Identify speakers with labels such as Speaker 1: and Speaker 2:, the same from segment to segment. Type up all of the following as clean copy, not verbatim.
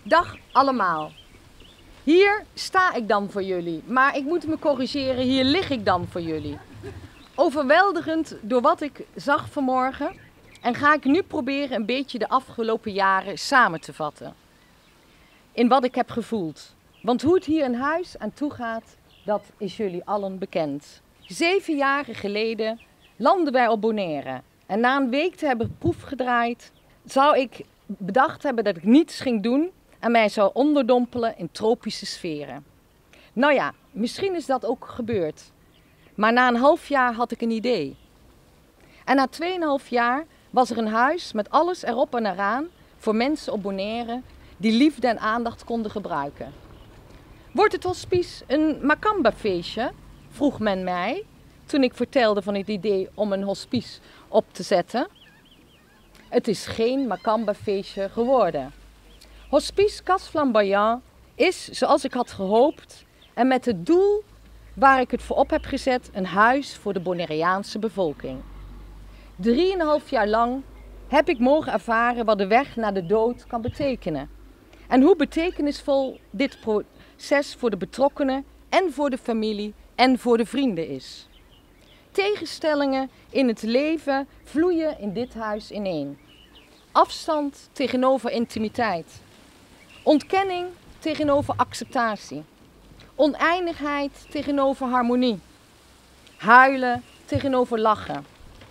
Speaker 1: Dag allemaal. Hier sta ik dan voor jullie, maar ik moet me corrigeren, hier lig ik dan voor jullie. Overweldigend door wat ik zag vanmorgen en ga ik nu proberen een beetje de afgelopen jaren samen te vatten. In wat ik heb gevoeld. Want hoe het hier in huis aan toe gaat, dat is jullie allen bekend. 7 jaar geleden landden wij op Bonaire. En na een week te hebben proefgedraaid, zou ik bedacht hebben dat ik niets ging doen en mij zou onderdompelen in tropische sferen. Nou ja, misschien is dat ook gebeurd. Maar na een half jaar had ik een idee. En na 2,5 jaar was er een huis met alles erop en eraan voor mensen op Bonaire die liefde en aandacht konden gebruiken. Wordt het hospice een Macamba-feestje? Vroeg men mij toen ik vertelde van het idee om een hospice op te zetten. Het is geen Macamba-feestje geworden. Hospice Cas Flamboyant is, zoals ik had gehoopt, en met het doel waar ik het voor op heb gezet, een huis voor de Bonaireaanse bevolking. 3,5 jaar lang heb ik mogen ervaren wat de weg naar de dood kan betekenen. En hoe betekenisvol dit proces voor de betrokkenen en voor de familie en voor de vrienden is. Tegenstellingen in het leven vloeien in dit huis ineen. Afstand tegenover intimiteit. Ontkenning tegenover acceptatie. Oneindigheid tegenover harmonie. Huilen tegenover lachen.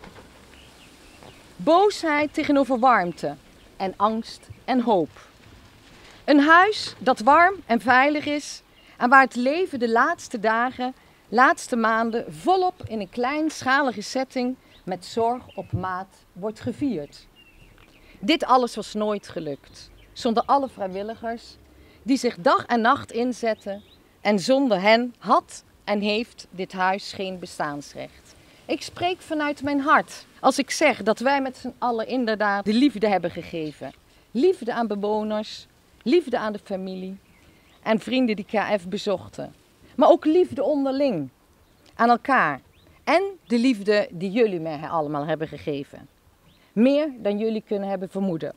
Speaker 1: Boosheid tegenover warmte. En angst en hoop. Een huis dat warm en veilig is en waar het leven de laatste dagen, laatste maanden volop in een kleinschalige setting met zorg op maat wordt gevierd. Dit alles was nooit gelukt, zonder alle vrijwilligers die zich dag en nacht inzetten en zonder hen had en heeft dit huis geen bestaansrecht. Ik spreek vanuit mijn hart als ik zeg dat wij met z'n allen inderdaad de liefde hebben gegeven. Liefde aan bewoners, liefde aan de familie en vrienden die KF bezochten. Maar ook liefde onderling aan elkaar en de liefde die jullie mij allemaal hebben gegeven. Meer dan jullie kunnen hebben vermoeden.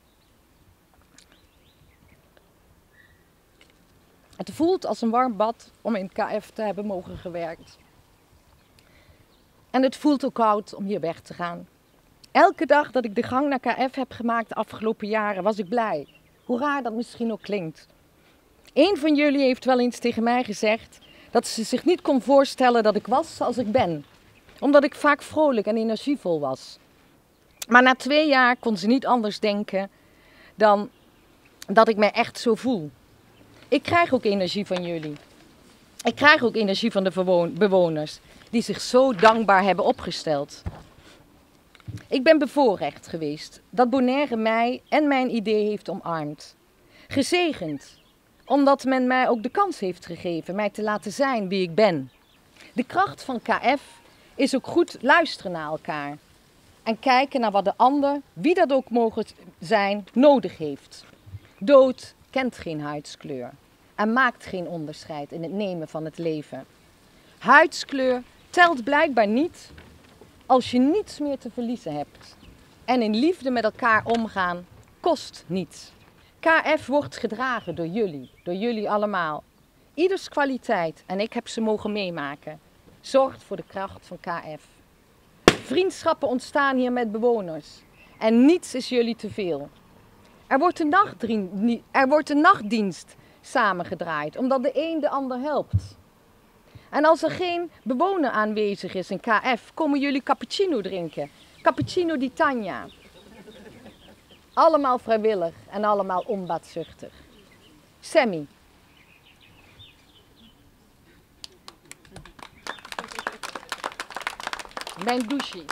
Speaker 1: Het voelt als een warm bad om in KF te hebben mogen gewerkt. En het voelt ook koud om hier weg te gaan. Elke dag dat ik de gang naar KF heb gemaakt de afgelopen jaren was ik blij. Hoe raar dat misschien ook klinkt. Eén van jullie heeft wel eens tegen mij gezegd dat ze zich niet kon voorstellen dat ik was zoals ik ben. Omdat ik vaak vrolijk en energievol was. Maar na 2 jaar kon ze niet anders denken dan dat ik mij echt zo voel. Ik krijg ook energie van jullie. Ik krijg ook energie van de bewoners die zich zo dankbaar hebben opgesteld. Ik ben bevoorrecht geweest dat Bonaire mij en mijn idee heeft omarmd. Gezegend, omdat men mij ook de kans heeft gegeven mij te laten zijn wie ik ben. De kracht van KF is ook goed luisteren naar elkaar. En kijken naar wat de ander, wie dat ook mogen zijn, nodig heeft. Dood kent geen huidskleur en maakt geen onderscheid in het nemen van het leven. Huidskleur telt blijkbaar niet als je niets meer te verliezen hebt. En in liefde met elkaar omgaan kost niets. KF wordt gedragen door jullie allemaal. Ieders kwaliteit, en ik heb ze mogen meemaken, zorgt voor de kracht van KF. Vriendschappen ontstaan hier met bewoners en niets is jullie te veel. Er wordt een nachtdienst samengedraaid, omdat de een de ander helpt. En als er geen bewoner aanwezig is in KF, komen jullie cappuccino drinken. Cappuccino di Tanja. Allemaal vrijwillig en allemaal onbaatzuchtig. Sammy. Mijn douche.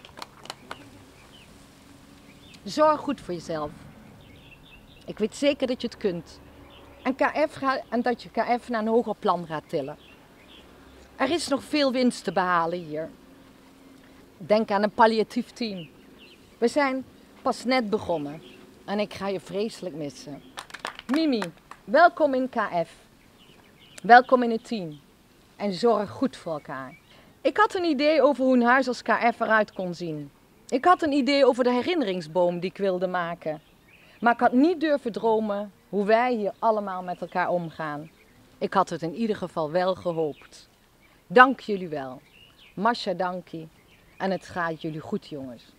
Speaker 1: Zorg goed voor jezelf. Ik weet zeker dat je het kunt. En dat je KF naar een hoger plan gaat tillen. Er is nog veel winst te behalen hier. Denk aan een palliatief team. We zijn pas net begonnen. En ik ga je vreselijk missen. Mimi, welkom in KF. Welkom in het team. En zorg goed voor elkaar. Ik had een idee over hoe een huis als KF eruit kon zien. Ik had een idee over de herinneringsboom die ik wilde maken. Maar ik had niet durven dromen hoe wij hier allemaal met elkaar omgaan. Ik had het in ieder geval wel gehoopt. Dank jullie wel. Masha dankie. En het gaat jullie goed, jongens.